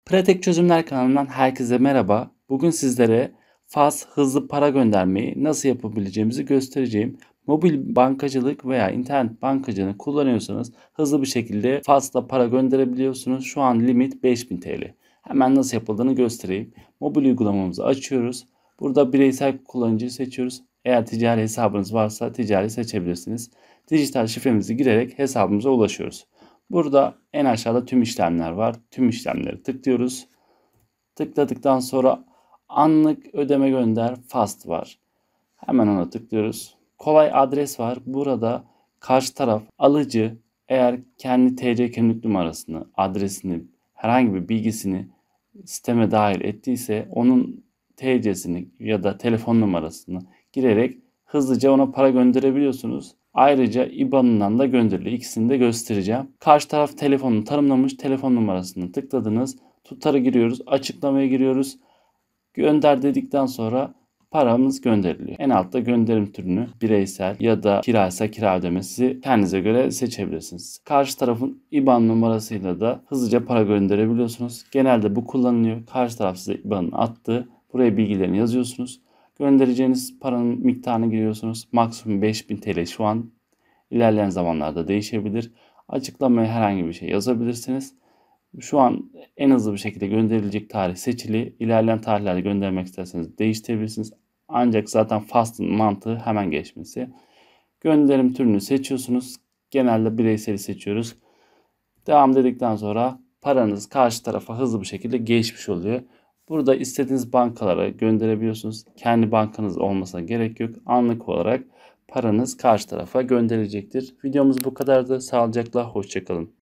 Pratik Çözümler kanalından herkese merhaba. Bugün sizlere fast, hızlı para göndermeyi nasıl yapabileceğimizi göstereceğim. Mobil bankacılık veya internet bankacılığını kullanıyorsanız hızlı bir şekilde fast'la para gönderebiliyorsunuz. Şu an limit 5000 TL. Hemen nasıl yapıldığını göstereyim. Mobil uygulamamızı açıyoruz. Burada bireysel kullanıcıyı seçiyoruz. Eğer ticari hesabınız varsa ticari seçebilirsiniz. Dijital şifremizi girerek hesabımıza ulaşıyoruz. Burada en aşağıda tüm işlemler var. Tüm işlemleri tıklıyoruz. Tıkladıktan sonra anlık ödeme gönder fast var. Hemen ona tıklıyoruz. Kolay adres var. Burada karşı taraf alıcı eğer kendi TC kimlik numarasını, adresini, herhangi bir bilgisini sisteme dahil ettiyse onun TC'sini ya da telefon numarasını girerek hızlıca ona para gönderebiliyorsunuz. Ayrıca IBAN'ından da gönderiliyor. İkisini de göstereceğim. Karşı taraf telefonunu tanımlamış. Telefon numarasını tıkladınız. Tutarı giriyoruz. Açıklamaya giriyoruz. Gönder dedikten sonra paramız gönderiliyor. En altta gönderim türünü bireysel ya da kiraysa kira ödemesi kendinize göre seçebilirsiniz. Karşı tarafın IBAN numarasıyla da hızlıca para gönderebiliyorsunuz. Genelde bu kullanılıyor. Karşı taraf size IBAN'ını attı. Buraya bilgilerini yazıyorsunuz. Göndereceğiniz paranın miktarını giriyorsunuz. Maksimum 5000 TL şu an. İlerleyen zamanlarda değişebilir. Açıklamaya herhangi bir şey yazabilirsiniz. Şu an en hızlı bir şekilde gönderilecek tarih seçili. İlerleyen tarihlerde göndermek isterseniz değiştirebilirsiniz. Ancak zaten Fast'ın mantığı hemen geçmesi. Gönderim türünü seçiyorsunuz. Genelde bireyseli seçiyoruz. Devam dedikten sonra paranız karşı tarafa hızlı bir şekilde geçmiş oluyor. Burada istediğiniz bankalara gönderebiliyorsunuz. Kendi bankanız olmasına gerek yok. Anlık olarak paranız karşı tarafa gönderilecektir. Videomuz bu kadardı. Sağlıcakla, hoşça kalın.